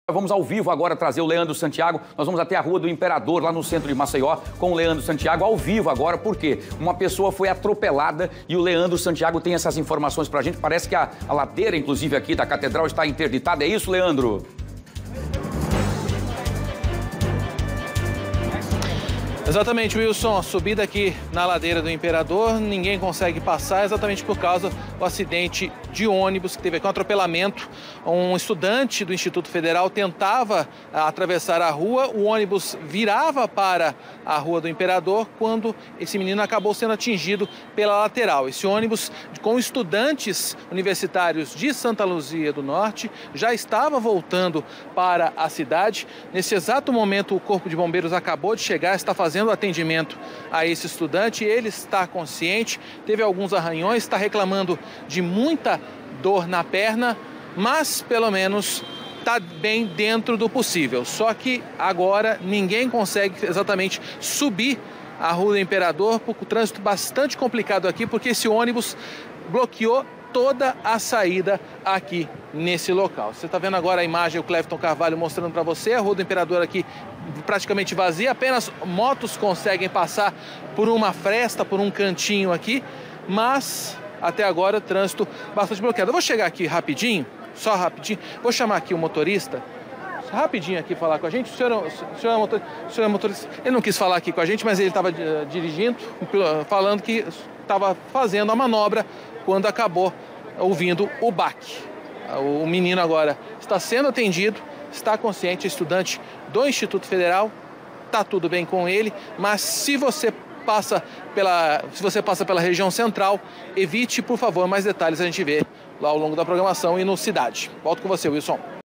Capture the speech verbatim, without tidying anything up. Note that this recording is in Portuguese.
Vamos ao vivo agora trazer o Leandro Santiago. Nós vamos até a Rua do Imperador, lá no centro de Maceió, com o Leandro Santiago ao vivo agora. Por quê? Uma pessoa foi atropelada e o Leandro Santiago tem essas informações pra gente. Parece que a, a ladeira, inclusive, aqui da catedral está interditada. É isso, Leandro? Exatamente, Wilson. A subida aqui na ladeira do Imperador, ninguém consegue passar exatamente por causa do acidente de ônibus que teve aqui um atropelamento. Um estudante do Instituto Federal tentava atravessar a rua, o ônibus virava para a Rua do Imperador quando esse menino acabou sendo atingido pela lateral. Esse ônibus com estudantes universitários de Santa Luzia do Norte já estava voltando para a cidade. Nesse exato momento, o Corpo de Bombeiros acabou de chegar, está fazendo atendimento a esse estudante. Ele está consciente, teve alguns arranhões, está reclamando de muita dor na perna, mas pelo menos está bem dentro do possível. Só que agora ninguém consegue exatamente subir a Rua do Imperador, porque o trânsito bastante complicado aqui, porque esse ônibus bloqueou toda a saída aqui nesse local. Você está vendo agora a imagem, o Clefton Carvalho mostrando para você, a Rua do Imperador aqui praticamente vazia, apenas motos conseguem passar por uma fresta, por um cantinho aqui, mas até agora o trânsito bastante bloqueado. Eu vou chegar aqui rapidinho, só rapidinho, vou chamar aqui o motorista, rapidinho aqui falar com a gente. O senhor, o senhor, é, motor, o senhor é motorista, ele não quis falar aqui com a gente, mas ele estava uh, dirigindo, falando que estava fazendo a manobra quando acabou ouvindo o baque. O menino agora está sendo atendido, está consciente, estudante do Instituto Federal, está tudo bem com ele, mas se você passa pela, se você passa pela região central, evite, por favor, mais detalhes a gente vê lá ao longo da programação e no Cidade. Volto com você, Wilson.